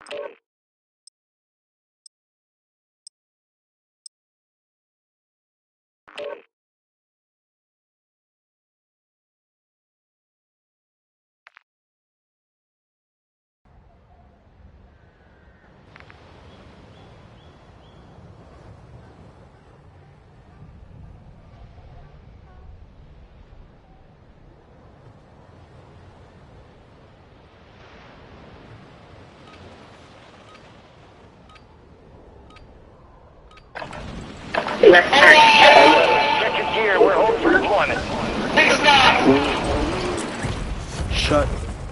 Check your gear. We're home for deployment. Shut.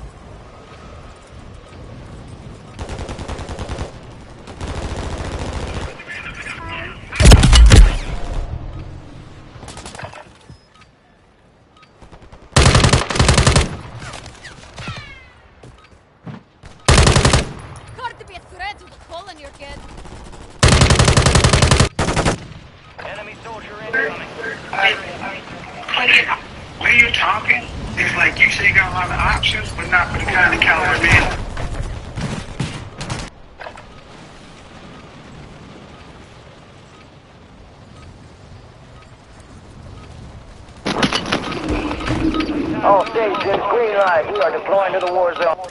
Got to be a threat with a hole in your kid. Enemy soldier incoming. When you're talking, it's like you say you got a lot of options, but not for the kind of caliber man. All stations, green light. We are deploying to the war zone.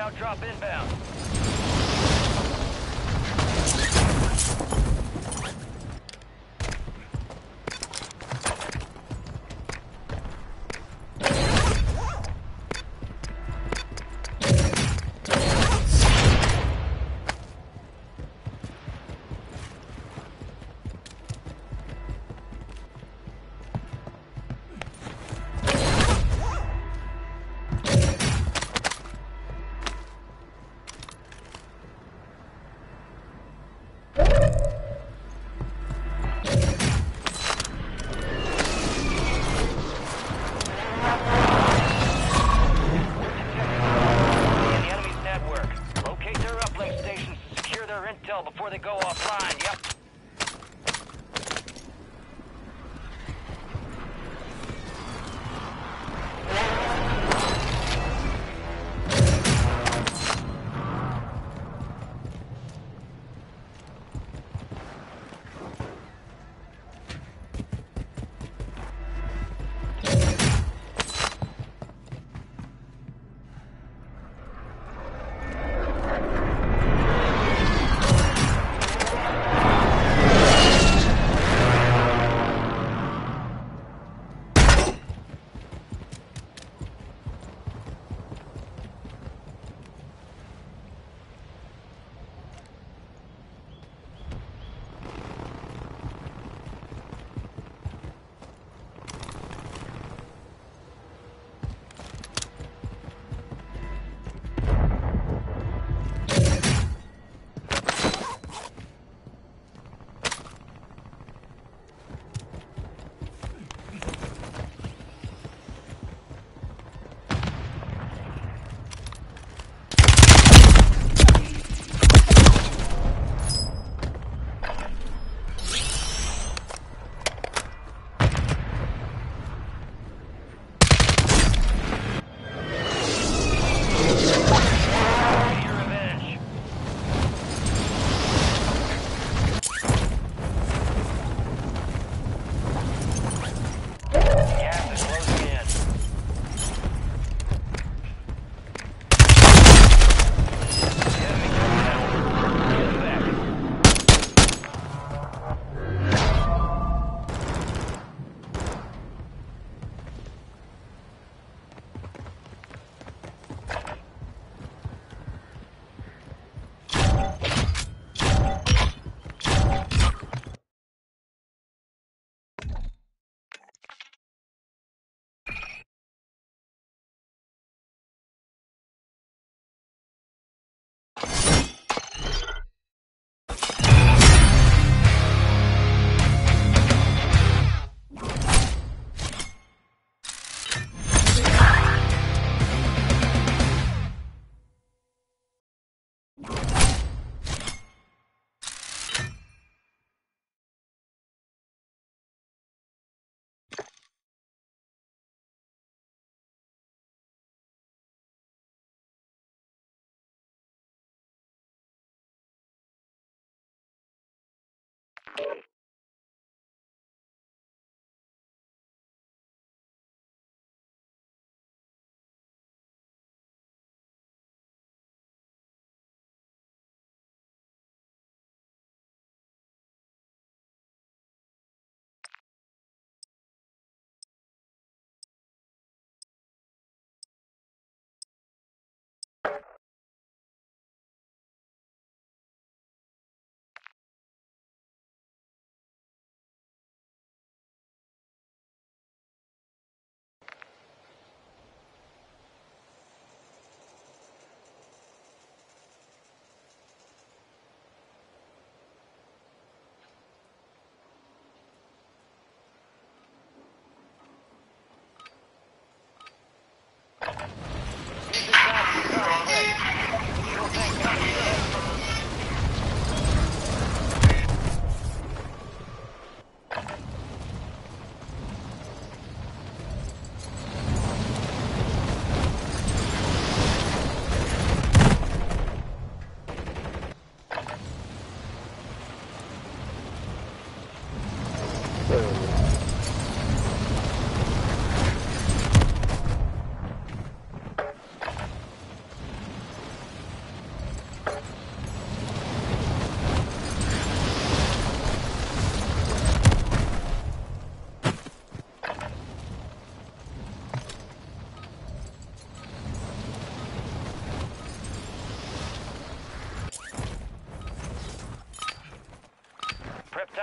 Loadout drop inbound. Before they go offline, yep.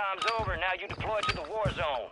time's over. Now you deploy to the war zone.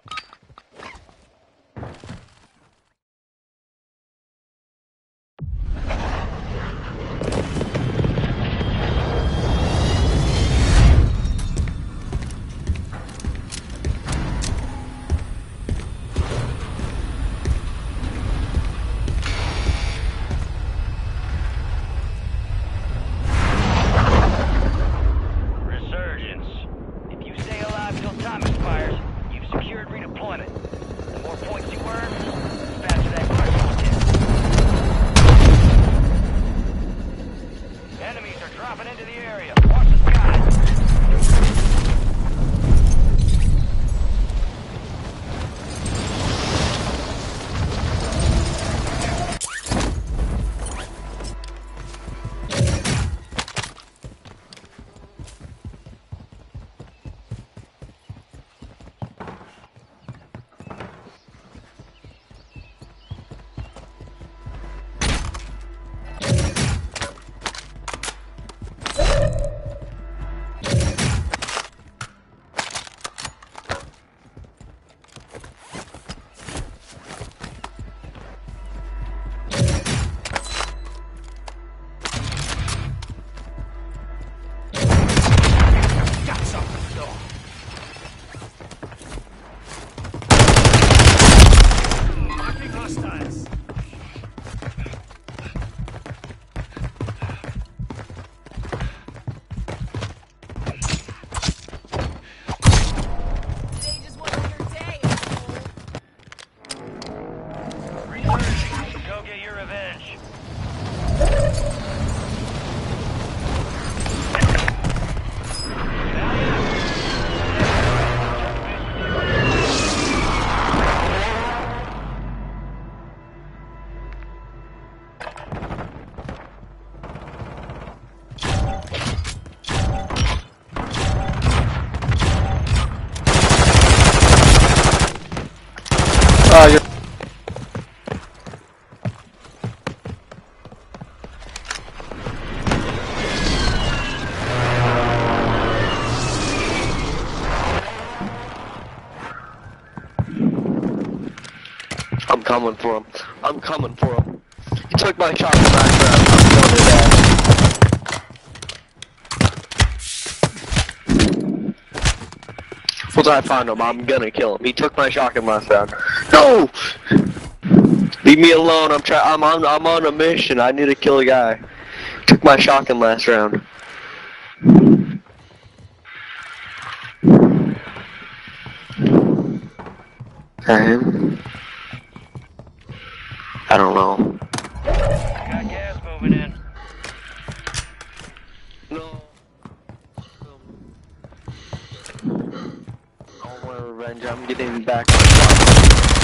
You're I'm coming for him. I'm coming for him. He took my shotgun back there. I'm going to die. Once I find him, I'm gonna kill him. He took my shotgun last round. No! Leave me alone. I'm on a mission. I need to kill a guy. Took my shotgun last round. I don't know. Got gas moving in. No. I want revenge. I'm getting back my shotgun.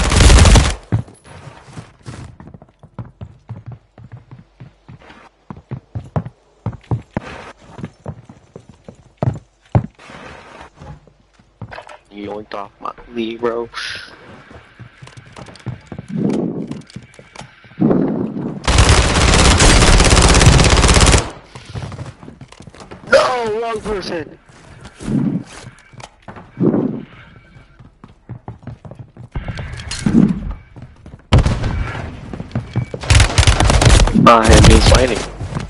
Yoinked off my knee, bro. No, wrong person. My hand is fighting.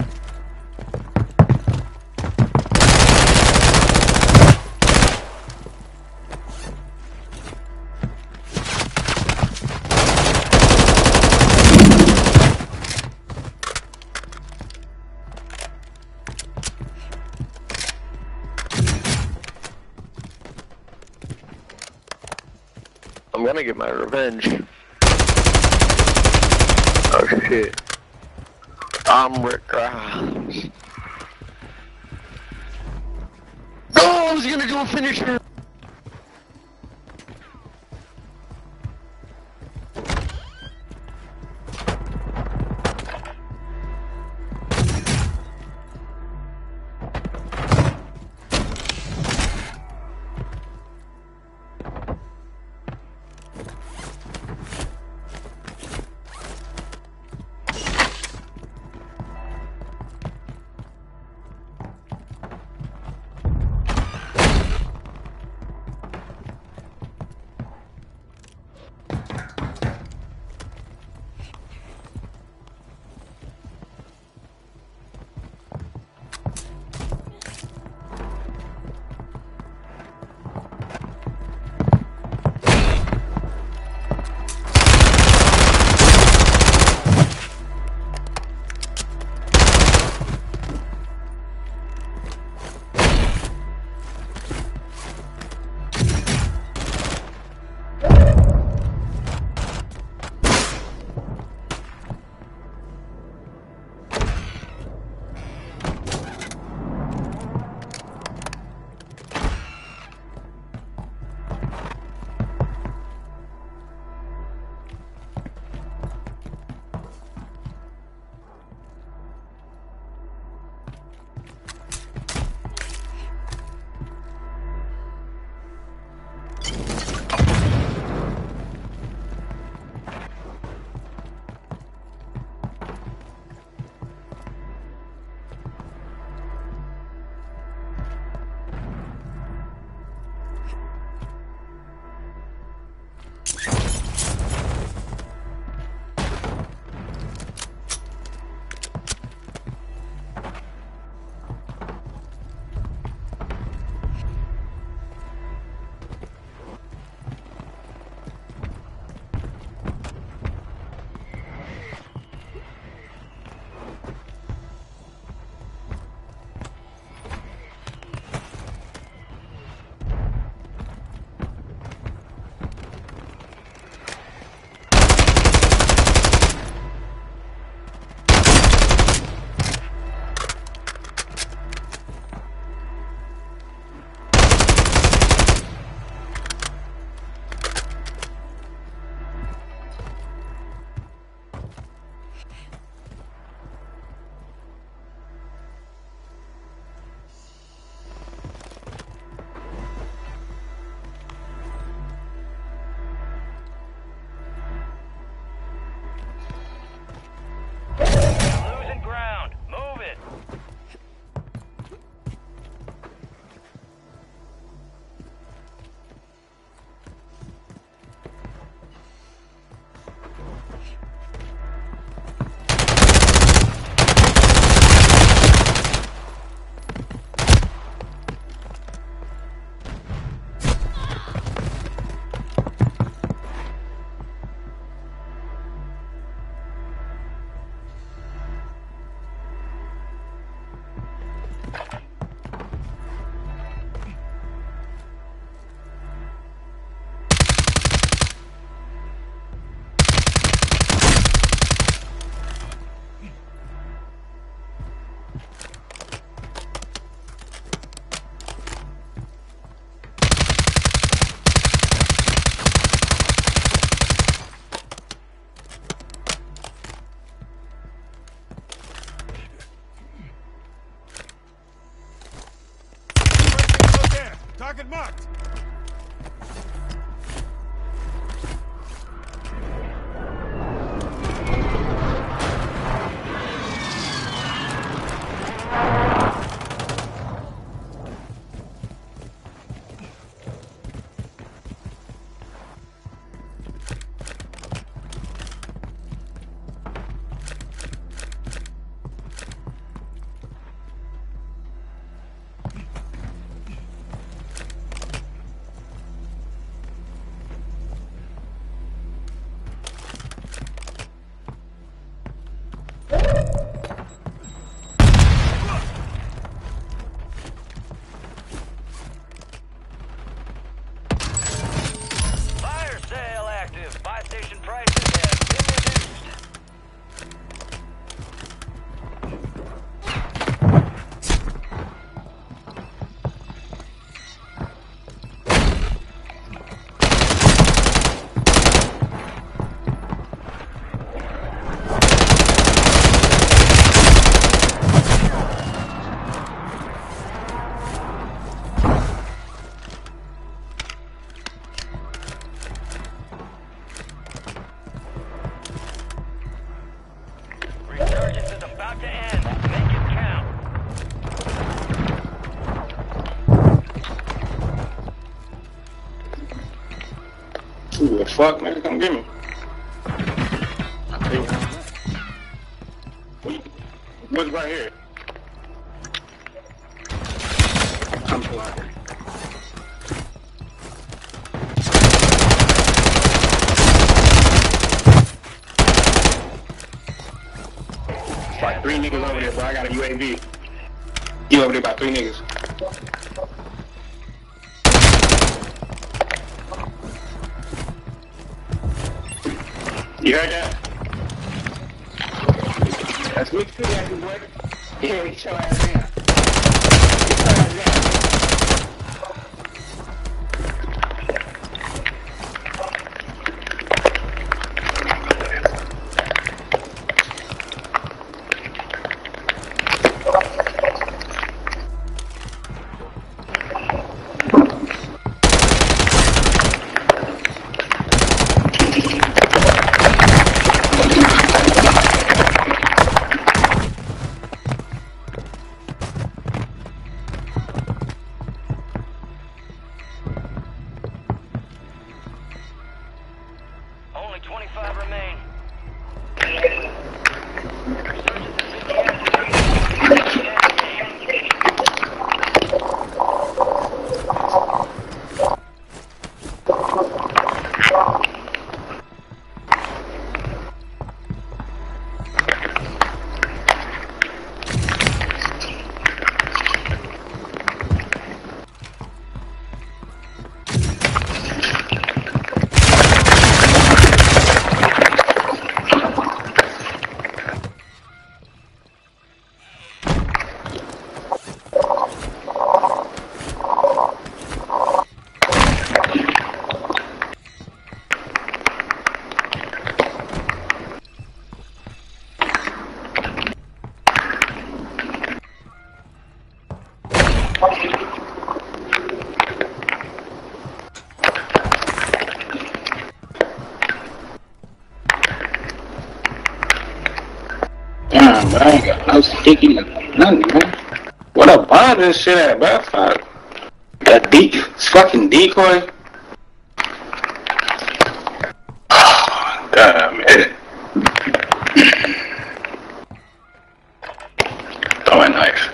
I'm gonna get my revenge. Oh shit. I'm Rick Grimes. No, I was gonna do a finisher. Target marked. Fire sale active. Buy station prices have been reduced. Resurgence is about to end. Make it count. Ooh, the fuck, man? Come get me. What's right here? I'm blind. Like 3 niggas over there, bro. I got a UAV. You over there about 3 niggas. You heard that? That's what you got, boy. Yeah, get your ass down. Get your ass down. Only 25 remain. Damn, but I ain't got no sticky nothing, man. What a bomb this shit at, bro? Fuck. That fucking decoy. Damn, man. Throw a knife.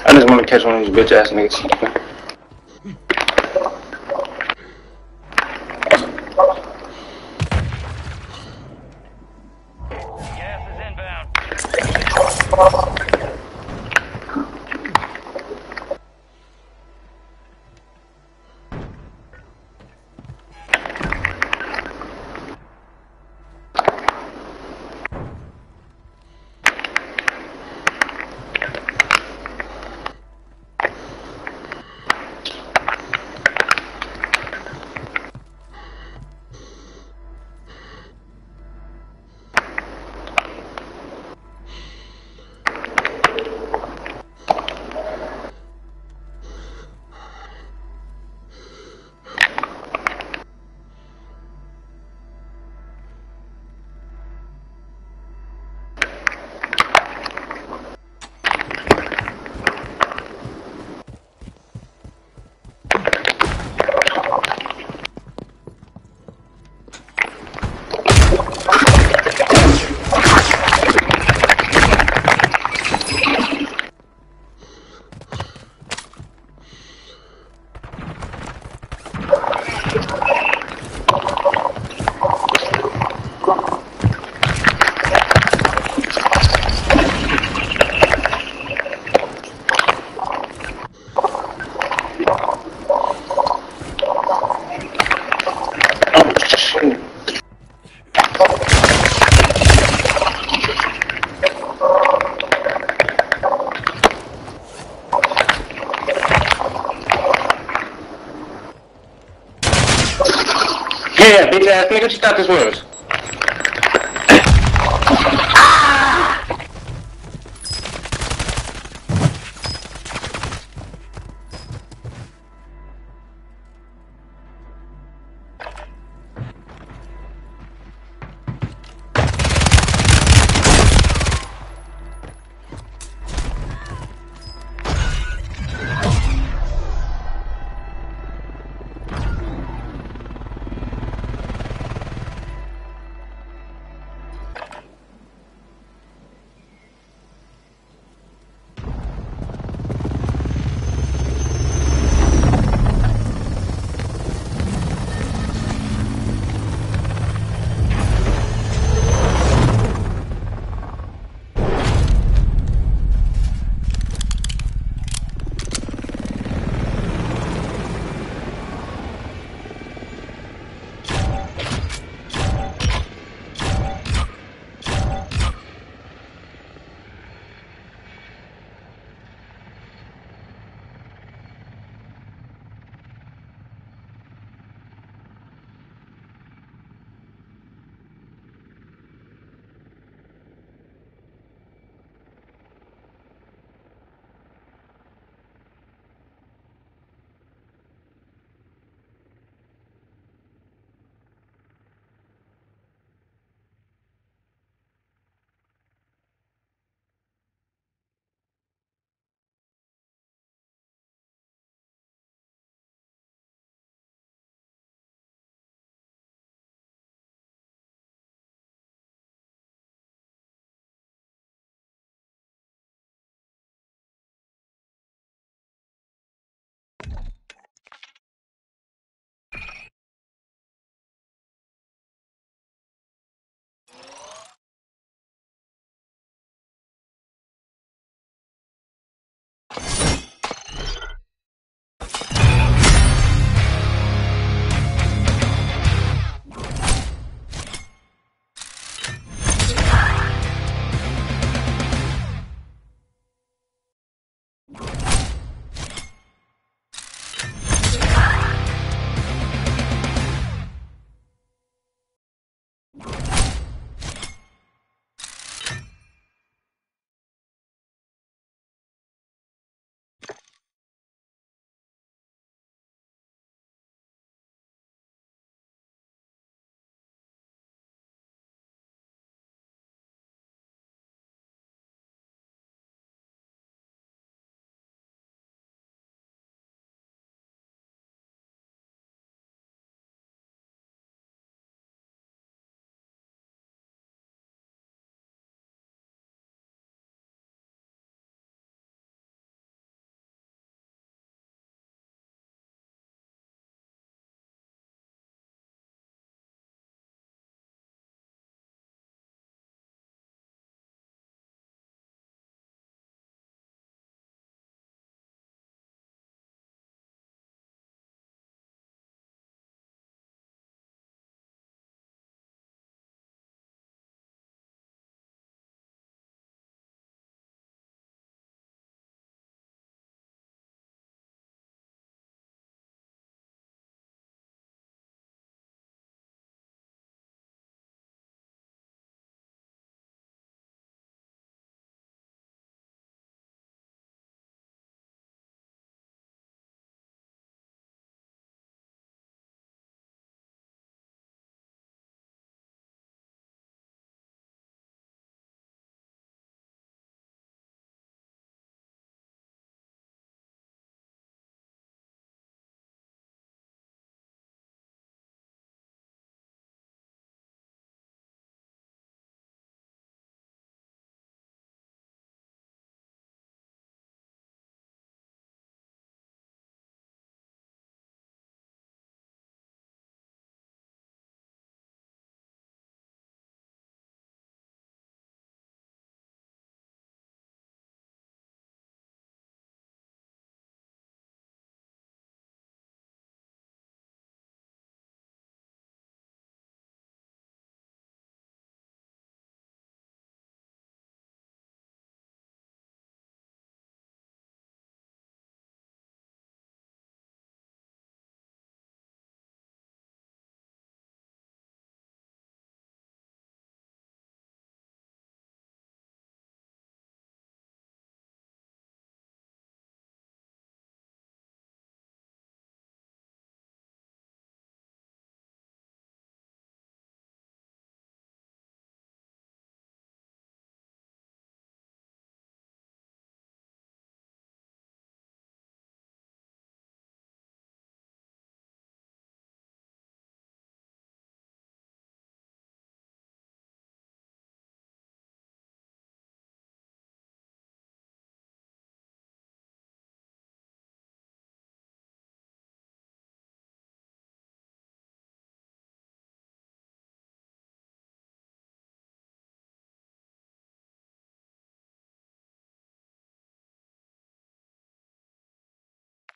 I just want to catch one of these bitch ass niggas. Gas is inbound. Yeah, bitch ass nigga, what you thought this was?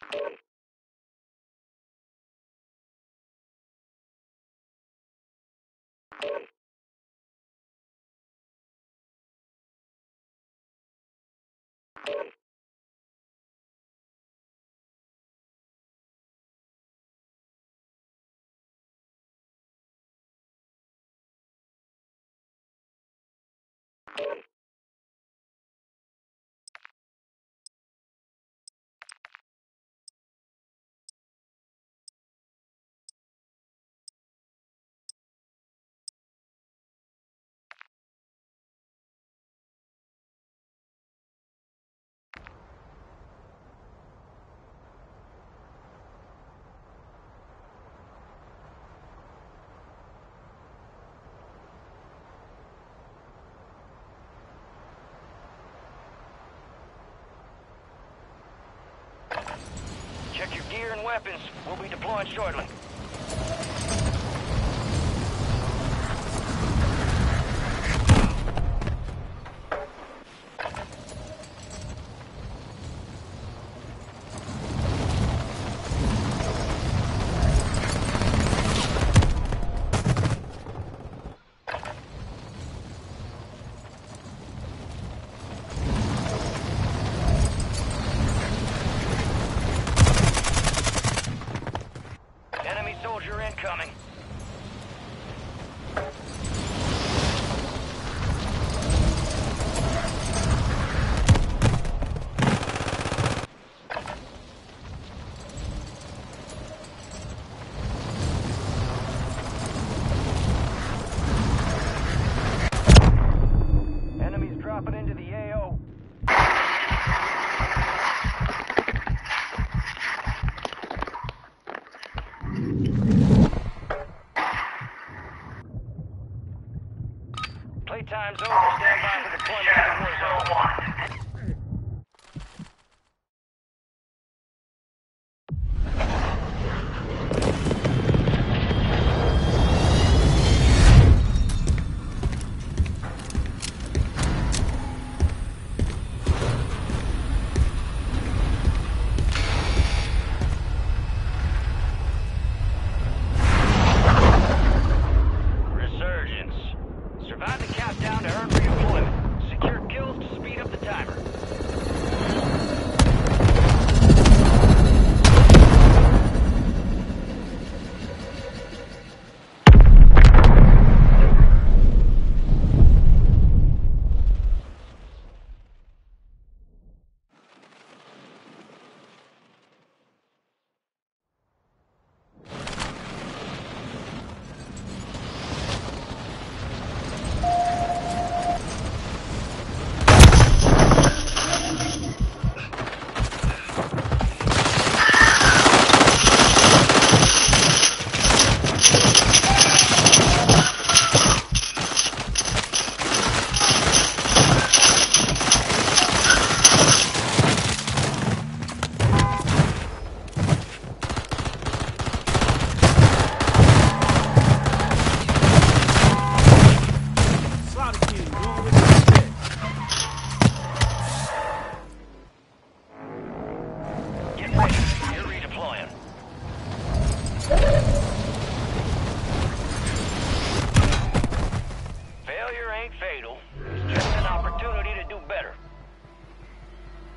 Check your gear and weapons. We'll be deploying shortly. Enemy soldier incoming. Enemies dropping into the AO. Playtime's over. Stand by for deployment to the war zone. Resurgence. Survive the countdown to earn redeployment. Secure kills to speed up the timer. Get ready. You're redeploying. Failure ain't fatal. It's just an opportunity to do better.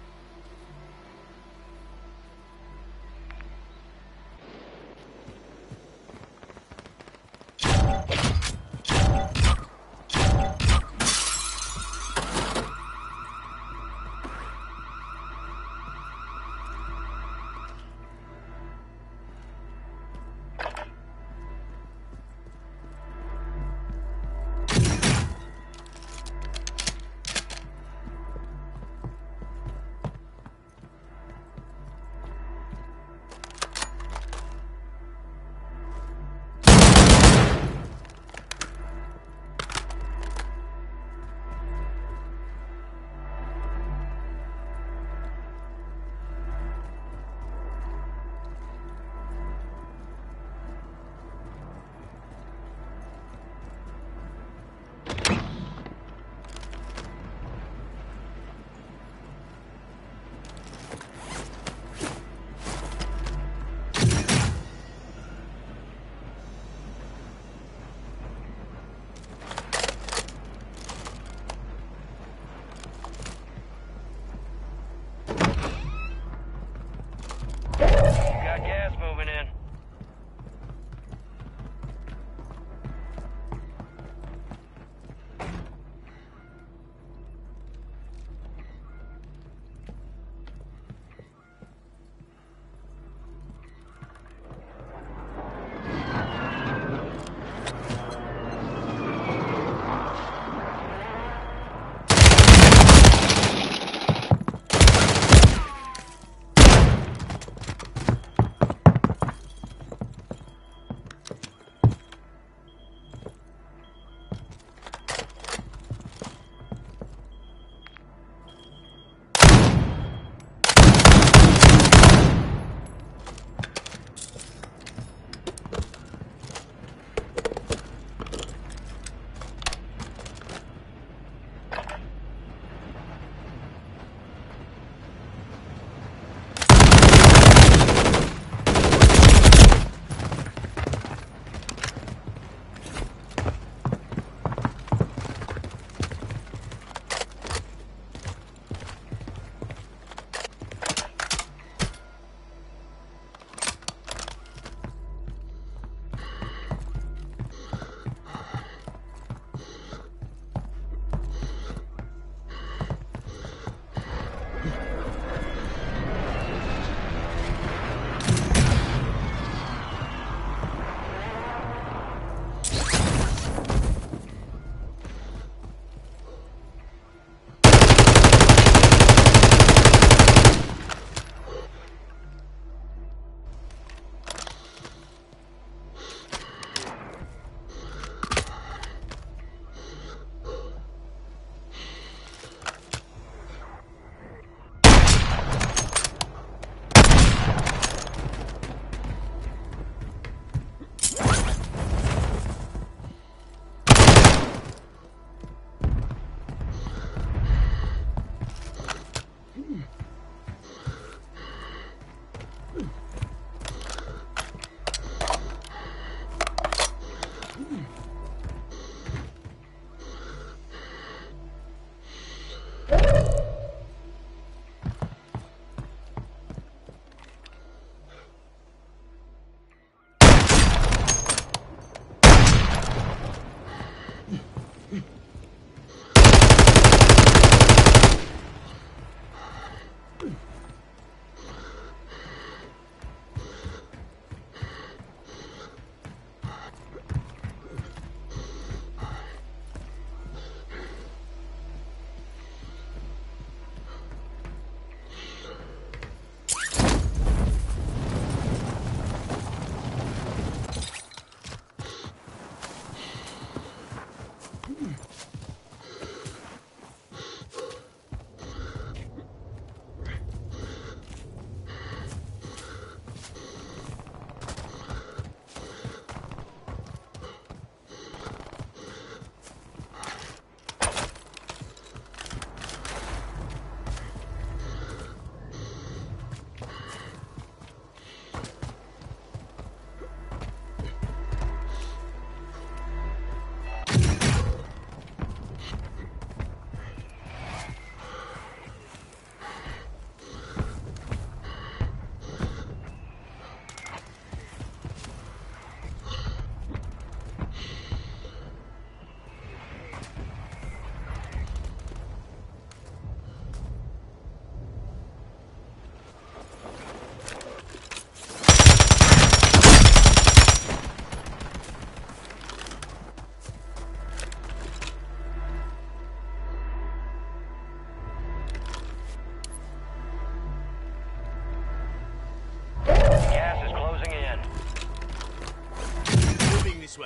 way.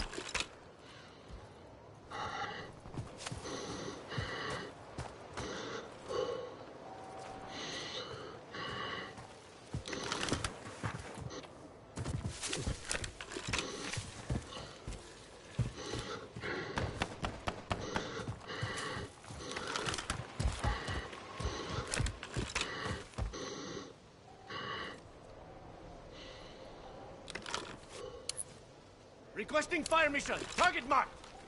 Requesting fire mission. Target marked.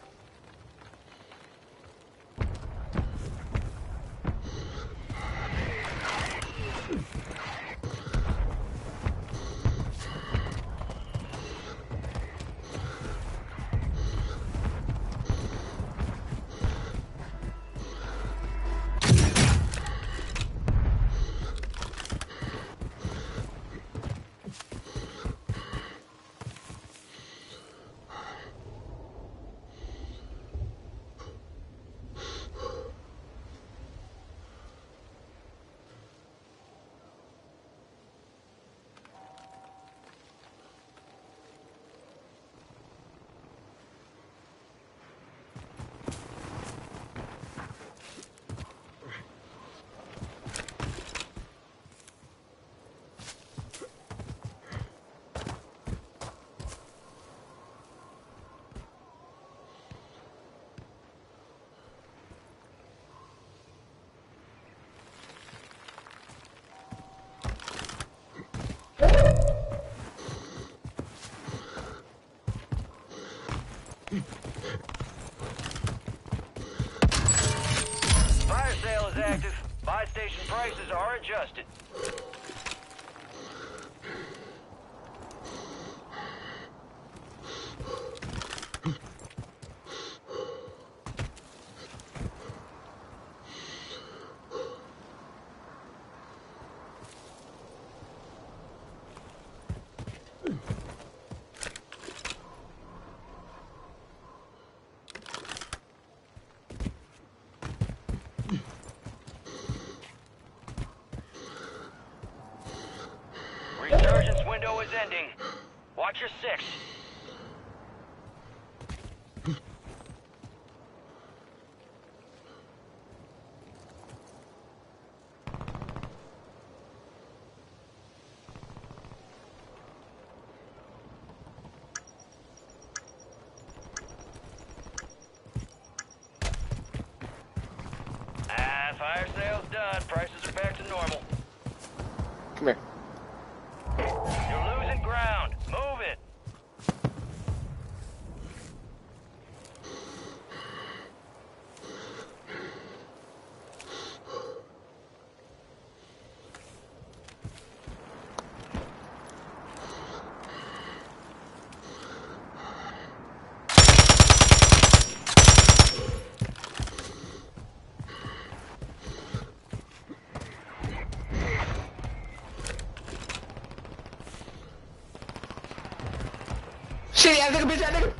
Fire sale is active. Buy station prices are adjusted. Resurgence window is ending. Watch your six. Fire sale's done. Prices are back to normal. Come here. You're losing ground. Move it. Shit, ass nigga, bitch, ass nigga.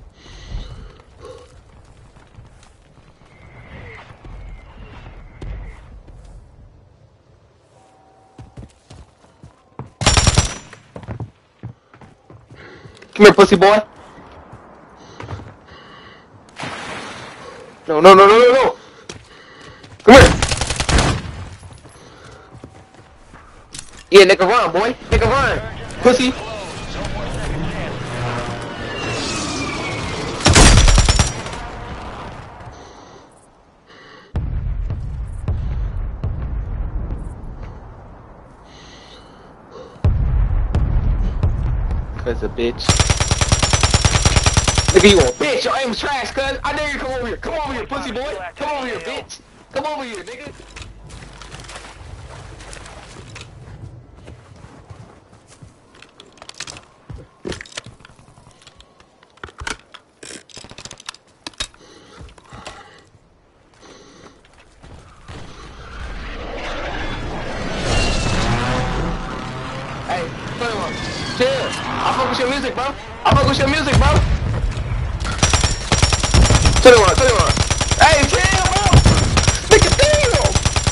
Come here, pussy boy. No, no, no, no, no, no. Come here. Yeah, nigga, run, boy. Nigga, run. Pussy. Cause a bitch. Nigga, you a bitch. Your aim is trash, cuz. I dare you come over here. Come over here, pussy boy. Come over here, bitch. Come over here, nigga. Hey, chill. I fuck with your music, bro. I fuck with your music, bro. 21, 21. Hey, chill, bro. Nigga, chill.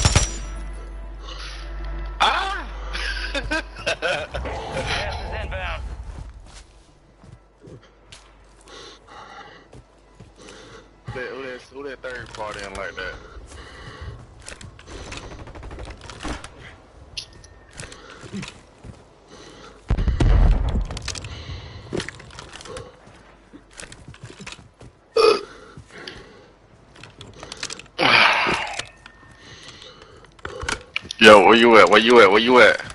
Ah. Gas is inbound. Yo, where you at? Where you at? Where you at?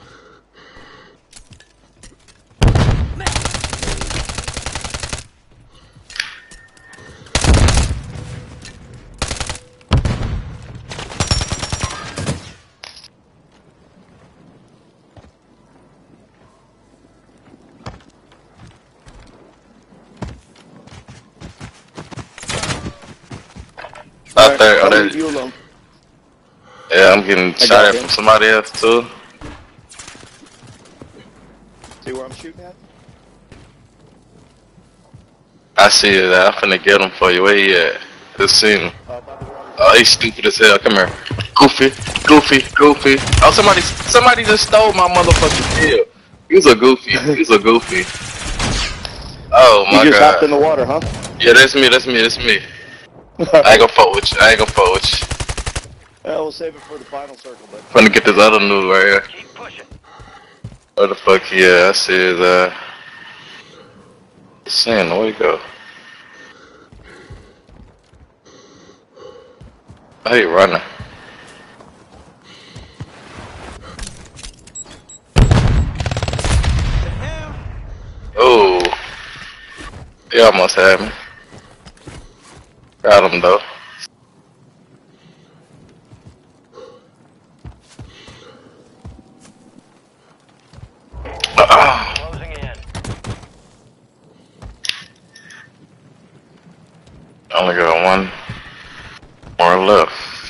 Out there, I'll oh, leave you alone. yeah, I'm getting I shot got at him. from somebody else too. See where I'm shooting at? I see it. I'm finna get him for you. Where he at? Just seen him. By the water. Oh, he's stupid as hell. Come here. Goofy, goofy, goofy. Oh, somebody just stole my motherfucking kill. He's a goofy. He's a goofy. Oh my You just hopped god. in the water, huh? Yeah, that's me. That's me. That's me. I ain't gonna fuck with you. I ain't gonna fuck with you. Yeah, we'll save it for the final circle, but Finna get this other news right here. Keep pushing. Where the fuck he at? I see his Sin, where he go? Oh, he running. Oh, he almost had me. Got him though. Closing in. Only got one more left.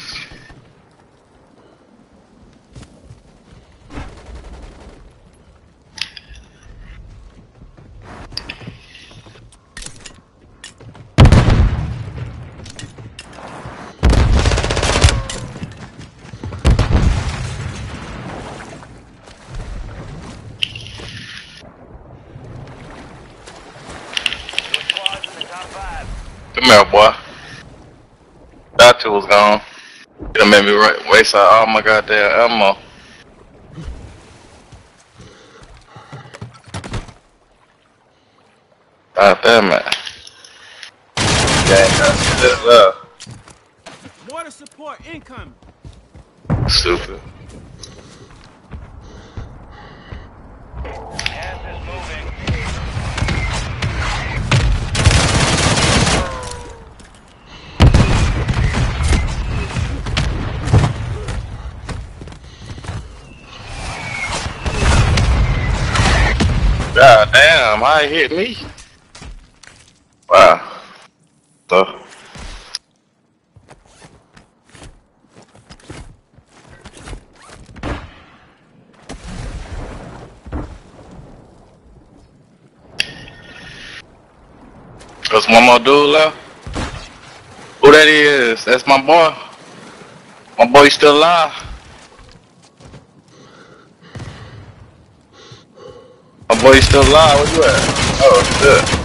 Squads in the top 5. Come here, boy. That two was gone. You done made me waste all my goddamn ammo. God damn it. Yeah, Water support incoming. stupid. Gas is moving. God damn, how he hit me? Wow. So, there's one more dude left. Who that is? That's my boy. My boy still alive. My boy still alive. Where you at? Oh, shit.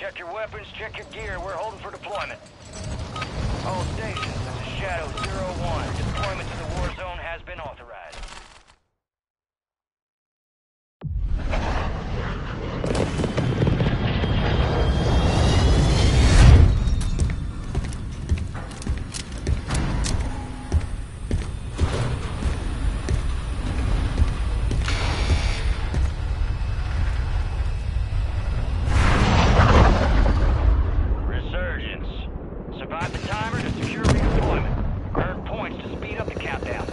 Check your weapons, check your gear. We're holding for deployment. All stations, this is Shadow 01. Deployment to the war zone has been authorized. Survive the timer to secure redeployment. Earn points to speed up the countdown.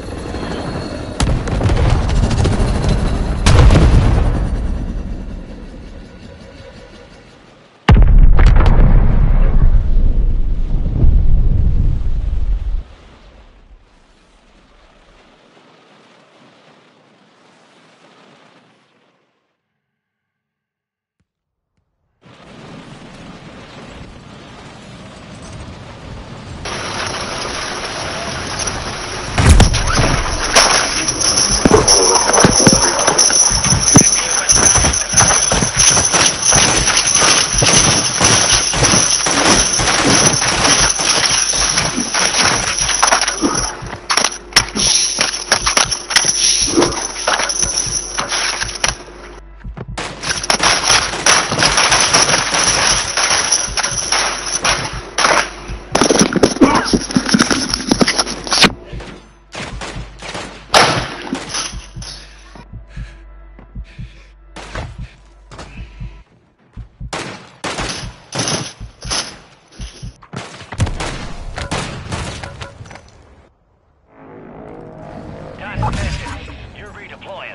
You're redeploying.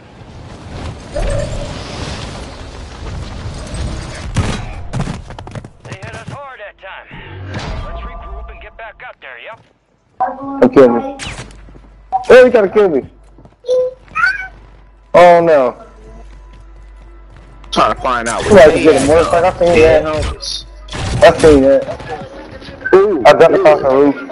They hit us hard that time. Let's regroup and get back up there, yep? Don't kill me. Oh, he gotta kill me. Oh no. Trying to find out. You guys get a motorcycle. I seen that. I seen that. Ooh, I got the fucking roof.